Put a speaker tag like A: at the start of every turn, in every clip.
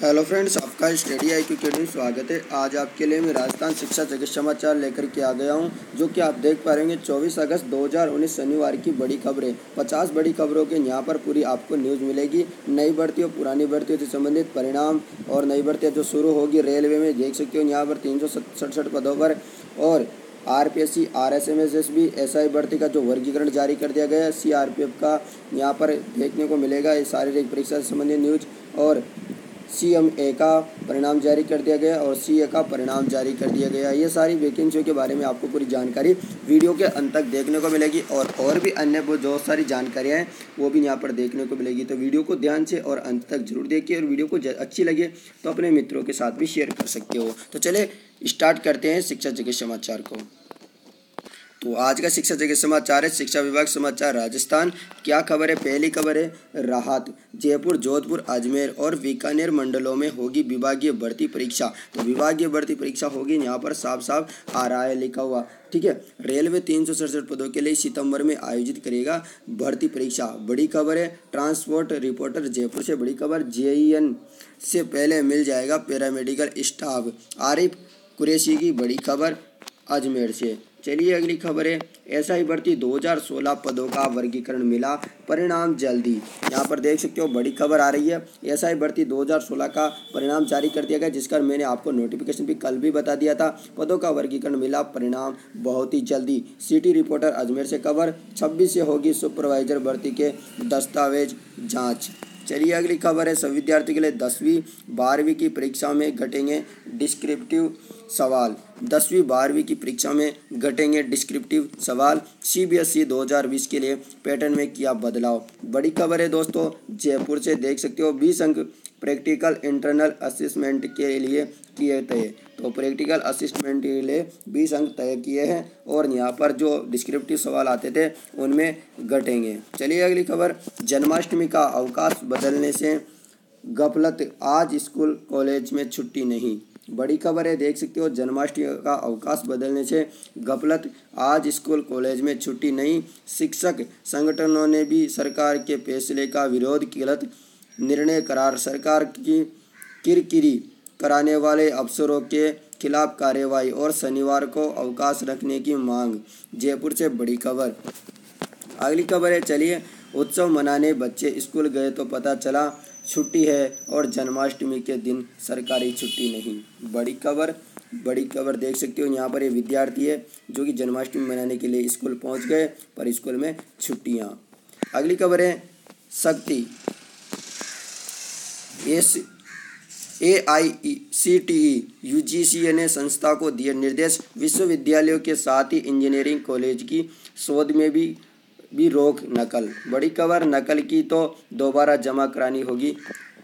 A: Hello friends, आपका study IQ academy स्वागत है। आज आपके लिए मैं राजस्थान शिक्षा जगत समाचार लेकर के आ गया हूं, जो कि आप देख पा रहे हैं 24 अगस्त 2019 शनिवार की बड़ी खबरें। 50 बड़ी खबरों के यहाँ पर पूरी आपको न्यूज़ मिलेगी। नई भर्तियों, पुरानी भर्तियों से संबंधित परिणाम और नई भर्तियाँ जो शुरू होगी रेलवे में, देख सकते हो यहाँ पर 367 पदों पर। और RPSC, RSMSSB, SI भर्ती का जो वर्गीकरण जारी कर दिया गया है। CRPF का यहाँ पर देखने को मिलेगा ये शारीरिक परीक्षा से संबंधित न्यूज। और CMA का परिणाम जारी कर दिया गया और CA का परिणाम जारी कर दिया गया। ये सारी वैकेंसियों के बारे में आपको पूरी जानकारी वीडियो के अंत तक देखने को मिलेगी। और भी अन्य बहुत सारी जानकारियाँ हैं वो भी यहाँ पर देखने को मिलेगी। तो वीडियो को ध्यान से और अंत तक जरूर देखिए, और वीडियो को अच्छी लगे तो अपने मित्रों के साथ भी शेयर कर सकते हो। तो चले स्टार्ट करते हैं शिक्षा जगत समाचार को। तो आज का शिक्षा जगत समाचार है शिक्षा विभाग समाचार राजस्थान। क्या खबर है? पहली खबर है राहत, जयपुर, जोधपुर, अजमेर और बीकानेर मंडलों में होगी विभागीय भर्ती परीक्षा। तो विभागीय भर्ती परीक्षा होगी, यहाँ पर साफ साफ आ रहा है लिखा हुआ, ठीक है। रेलवे 367 पदों के लिए सितंबर में आयोजित करेगा भर्ती परीक्षा। बड़ी खबर है ट्रांसपोर्ट रिपोर्टर जयपुर से बड़ी खबर, JEN से पहले मिल जाएगा पैरामेडिकल स्टाफ। आरिफ कुरैशी की बड़ी खबर अजमेर से। चलिए अगली खबर है SI भर्ती 2016 पदों का वर्गीकरण मिला, परिणाम जल्दी। यहाँ पर देख सकते हो बड़ी खबर आ रही है। SI भर्ती 2016 का परिणाम जारी कर दिया गया, जिसका मैंने आपको नोटिफिकेशन भी कल भी बता दिया था। पदों का वर्गीकरण मिला, परिणाम बहुत ही जल्दी। सिटी रिपोर्टर अजमेर से खबर, 26 से होगी सुपरवाइजर भर्ती के दस्तावेज जाँच। चलिए अगली खबर है सभी विद्यार्थियों के लिए 10वीं 12वीं की परीक्षा में घटेंगे डिस्क्रिप्टिव सवाल। 10वीं 12वीं की परीक्षा में घटेंगे डिस्क्रिप्टिव सवाल। CBSE 2020 के लिए पैटर्न में किया बदलाव। बड़ी खबर है दोस्तों जयपुर से, देख सकते हो 20 अंक प्रैक्टिकल इंटरनल असेसमेंट के लिए किए तय। तो प्रैक्टिकल असिस्टमेंट के लिए 20 अंक तय किए हैं, और यहाँ पर जो डिस्क्रिप्टिव सवाल आते थे उनमें घटेंगे। चलिए अगली खबर, जन्माष्टमी का अवकाश बदलने से गफलत, आज स्कूल कॉलेज में छुट्टी नहीं। बड़ी खबर है, देख सकते हो जन्माष्टमी का अवकाश बदलने से गफलत, आज स्कूल कॉलेज में छुट्टी नहीं। शिक्षक संगठनों ने भी सरकार के फैसले का विरोध, गलत निर्णय करार, सरकार की किरकिरी कराने वाले अफसरों के खिलाफ कार्रवाई और शनिवार को अवकाश रखने की मांग। जयपुर से बड़ी खबर। अगली खबर है, चलिए उत्सव मनाने बच्चे स्कूल गए तो पता चला छुट्टी है, और जन्माष्टमी के दिन सरकारी छुट्टी नहीं। बड़ी खबर देख सकते हो यहाँ पर ये विद्यार्थी है जो कि जन्माष्टमी मनाने के लिए स्कूल पहुँच गए, पर स्कूल में छुट्टियाँ। अगली खबर है शक्ति, AICTE UGC ने संस्था को दिए निर्देश, विश्वविद्यालयों के साथ ही इंजीनियरिंग कॉलेज की शोध में भी रोक नकल। बड़ी खबर, नकल की तो दोबारा जमा करानी होगी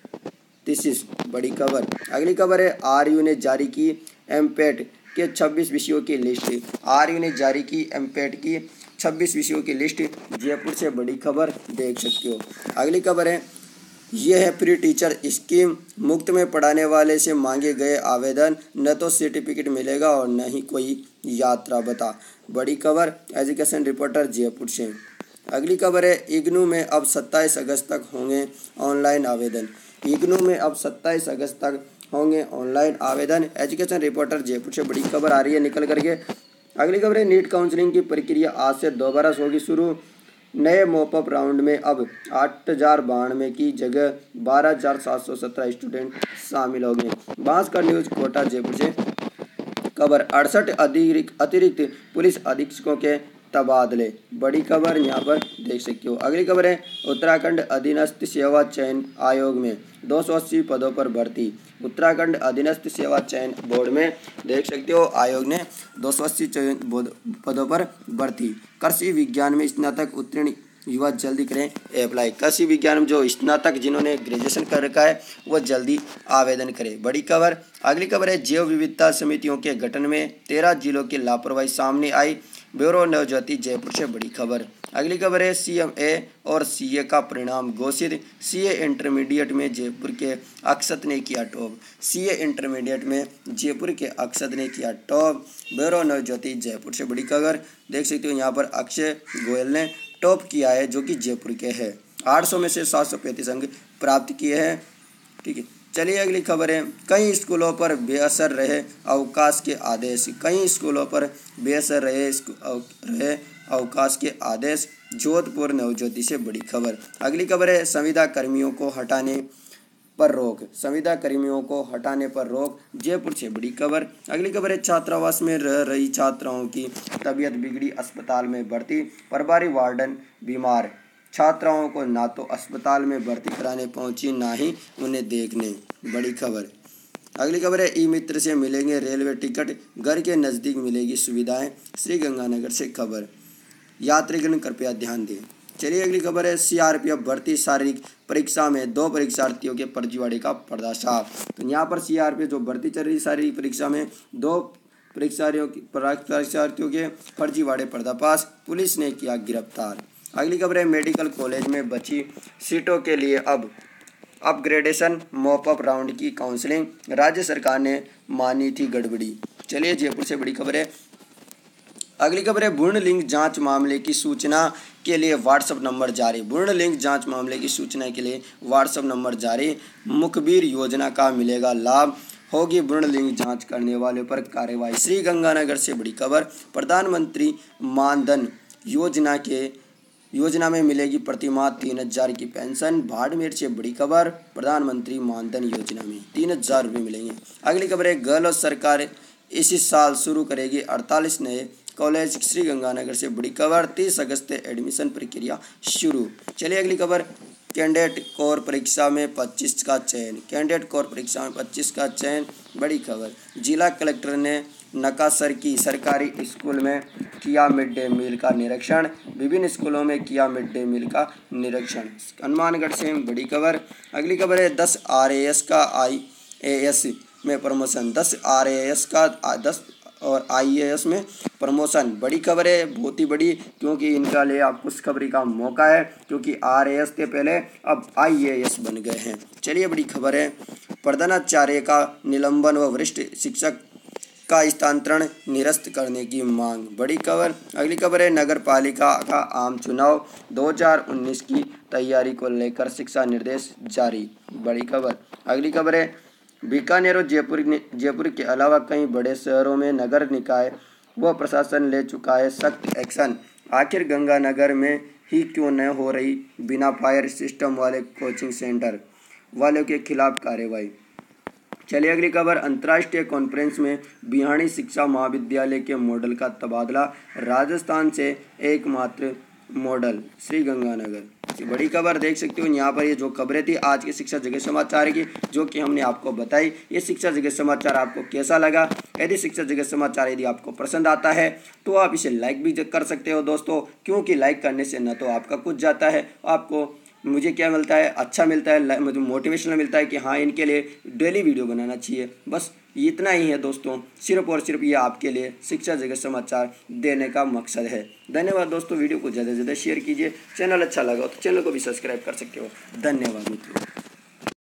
A: थीसिस। बड़ी खबर। अगली खबर है RU ने जारी की MPET के 26 विषयों की लिस्ट। RU ने जारी की MPET की 26 विषयों की लिस्ट। जयपुर से बड़ी खबर देख सकते हो। अगली खबर है यह है फ्री टीचर स्कीम, मुफ्त में पढ़ाने वाले से मांगे गए आवेदन, न तो सर्टिफिकेट मिलेगा और न ही कोई यात्रा बता। बड़ी खबर एजुकेशन रिपोर्टर जयपुर से। अगली खबर है इग्नू में अब 27 अगस्त तक होंगे ऑनलाइन आवेदन। इग्नू में अब 27 अगस्त तक होंगे ऑनलाइन आवेदन। एजुकेशन रिपोर्टर जयपुर से बड़ी खबर आ रही है निकल करके। अगली खबर है नीट काउंसलिंग की प्रक्रिया आज से दोबारा होगी शुरू। नए मॉपअप राउंड में अब 8092 की जगह 12717 स्टूडेंट शामिल होंगे। भास्कर न्यूज कोटा जयपुर से खबर, 68 अतिरिक्त पुलिस अधीक्षकों के तबादले। बड़ी खबर यहाँ पर देख सकते हो। अगली खबर है उत्तराखंड अधीनस्थ सेवा चयन आयोग में 280 पदों पर भर्ती। उत्तराखंड अधीनस्थ सेवा चयन बोर्ड में देख सकते हो आयोग ने 280 चयन पदों पर भर्ती। कृषि विज्ञान में स्नातक उत्तीर्ण युवा जल्दी करें अप्लाई। कृषि विज्ञान में जो स्नातक जिन्होंने ग्रेजुएशन कर रखा है वो जल्दी आवेदन करें। बड़ी खबर। अगली खबर है जैव विविधता समितियों के गठन में 13 जिलों की लापरवाही सामने आई। ब्यूरो नवज्योति जयपुर से बड़ी खबर। अगली खबर है CMA और CA का परिणाम घोषित। CA इंटरमीडिएट में जयपुर के अक्षत ने किया टॉप। CA इंटरमीडिएट में जयपुर के अक्षत ने किया टॉप। ब्यूरो नवज्योति जयपुर से बड़ी खबर देख सकते हो। यहाँ पर अक्षय गोयल ने टॉप किया है, जो कि जयपुर के है। 800 में से 735 अंक प्राप्त किए हैं, ठीक है। चलिए अगली खबर है, कई स्कूलों पर बेअसर रहे अवकाश के आदेश। कई स्कूलों पर बेअसर रहे अवकाश के आदेश, जोधपुर नवज्योति से बड़ी खबर। अगली खबर है, संविदा कर्मियों को हटाने पर रोक। संविदा कर्मियों को हटाने पर रोक, जयपुर से बड़ी खबर। अगली खबर है, छात्रावास में रह रही छात्राओं की तबीयत बिगड़ी, अस्पताल में भर्ती, प्रभारी वार्डन बीमार। छात्राओं को ना तो अस्पताल में भर्ती कराने पहुंची, ना ही उन्हें देखने, बड़ी खबर। अगली खबर है, ई मित्र से मिलेंगे रेलवे टिकट, घर के नज़दीक मिलेगी सुविधाएं, श्रीगंगानगर से खबर। यात्रीगण कृपया ध्यान दें। चलिए अगली खबर है, सीआरपीएफ भर्ती शारीरिक परीक्षा में 2 परीक्षार्थियों के फर्जीवाड़े का पर्दाफाश। तो यहाँ पर सीआरपीएफ जो भर्ती चल रही शारीरिक परीक्षा में 2 परीक्षार्थियों के फर्जीवाड़े पर्दाफाश, पुलिस ने किया गिरफ्तार। अगली खबर है, मेडिकल कॉलेज में बची सीटों के लिए अब अपग्रेडेशन मॉपअप राउंड की काउंसलिंग, राज्य सरकार ने मानी थी गड़बड़ी। चलिए जयपुर से बड़ी खबर है। अगली खबर है, भ्रूण लिंग जांच मामले की सूचना के लिए व्हाट्सएप नंबर जारी। भ्रूण लिंग जांच मामले की सूचना के लिए व्हाट्सएप नंबर जारी, मुखबिर योजना का मिलेगा लाभ, होगी भ्रूण लिंग जांच करने वालों पर कार्रवाई। श्रीगंगानगर से बड़ी खबर, प्रधानमंत्री मानधन योजना में मिलेगी प्रतिमाह 3,000 की पेंशन। बाड़मेर से बड़ी खबर, प्रधानमंत्री मानधन योजना में 3,000 रुपये मिलेंगे। अगली खबर है, गहलोत सरकार इसी साल शुरू करेगी 48 नए कॉलेज। श्रीगंगानगर से बड़ी खबर, 30 अगस्त से एडमिशन प्रक्रिया शुरू। चलिए अगली खबर, कैंडिडेट कोर परीक्षा में 25 का चयन। कैंडिडेट कोर परीक्षा में 25 का चयन, बड़ी खबर। जिला कलेक्टर ने नकासर की सरकारी स्कूल में किया मिड डे मील का निरीक्षण। विभिन्न स्कूलों में किया मिड डे मील का निरीक्षण, हनुमानगढ़ से बड़ी खबर। अगली खबर है, 10 RAS का IAS में प्रमोशन। 10 RAS का 10 और IAS में प्रमोशन, बड़ी खबर है, बहुत ही बड़ी, क्योंकि इनका लिए आप खुशखबरी का मौका है, क्योंकि RAS के पहले अब IAS बन गए हैं। चलिए बड़ी खबर है, प्रधानाचार्य का निलंबन व वरिष्ठ शिक्षक का स्थानांतरण निरस्त करने की मांग, बड़ी खबर। अगली खबर है, नगर पालिका का आम चुनाव 2019 की तैयारी को लेकर शिक्षा निर्देश जारी, बड़ी खबर। अगली खबर है, बीकानेर और जयपुर के अलावा कई बड़े शहरों में नगर निकाय व प्रशासन ले चुका है सख्त एक्शन। आखिर गंगानगर में ही क्यों न हो रही बिना फायर सिस्टम वाले कोचिंग सेंटर वालों के खिलाफ कार्रवाई। चलिए अगली खबर, अंतर्राष्ट्रीय कॉन्फ्रेंस में बिहाड़ी शिक्षा महाविद्यालय के मॉडल का तबादला, राजस्थान से एकमात्र मॉडल श्रीगंगानगर। बड़ी खबर देख सकते हो यहाँ पर, ये जो खबरें थी आज के शिक्षा जगत समाचार की, जो कि हमने आपको बताई। ये शिक्षा जगत समाचार आपको कैसा लगा? यदि शिक्षा जगत समाचार यदि आपको पसंद आता है तो आप इसे लाइक भी कर सकते हो दोस्तों, क्योंकि लाइक करने से न तो आपका कुछ जाता है, आपको मुझे क्या मिलता है, अच्छा मिलता है, मुझे मोटिवेशन मिलता है कि हाँ इनके लिए डेली वीडियो बनाना चाहिए। बस इतना ही है दोस्तों, सिर्फ और सिर्फ ये आपके लिए शिक्षा जगत समाचार देने का मकसद है। धन्यवाद दोस्तों, वीडियो को ज़्यादा से ज़्यादा शेयर कीजिए। चैनल अच्छा लगा तो चैनल को भी सब्सक्राइब कर सकते हो। धन्यवाद मित्रों।